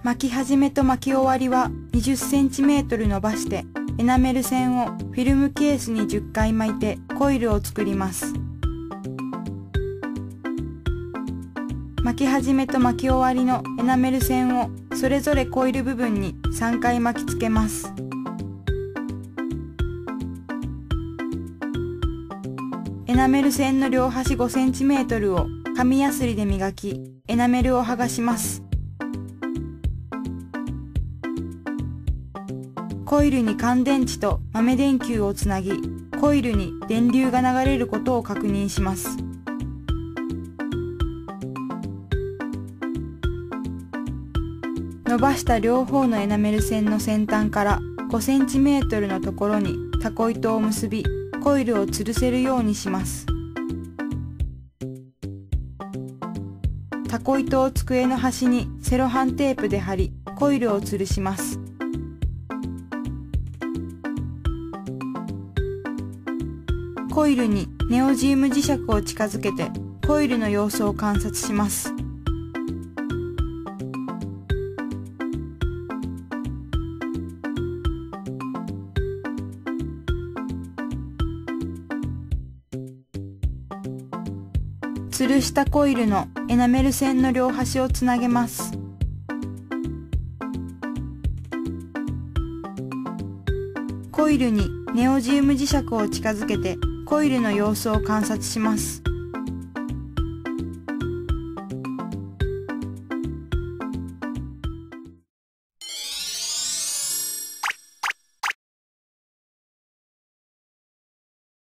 巻き始めと巻き終わりは 20cm 伸ばしてエナメル線をフィルムケースに10回巻いてコイルを作ります。巻き始めと巻き終わりのエナメル線をそれぞれコイル部分に3回巻きつけます。エナメル線の両端 5cm を紙やすりで磨き、エナメルを剥がします。コイルに乾電池と豆電球をつなぎ、コイルに電流が流れることを確認します。伸ばした両方のエナメル線の先端から 5cm のところにタコ糸を結び、コイルを吊るせるようにします。タコ糸を机の端にセロハンテープで貼り、コイルを吊るします。コイルにネオジウム磁石を近づけて、コイルの様子を観察します。吊るしたコイルのエナメル線の両端をつなげます。コイルにネオジウム磁石を近づけてコイルの様子を観察します。